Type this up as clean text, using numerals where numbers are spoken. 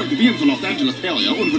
to be in the Los Angeles area und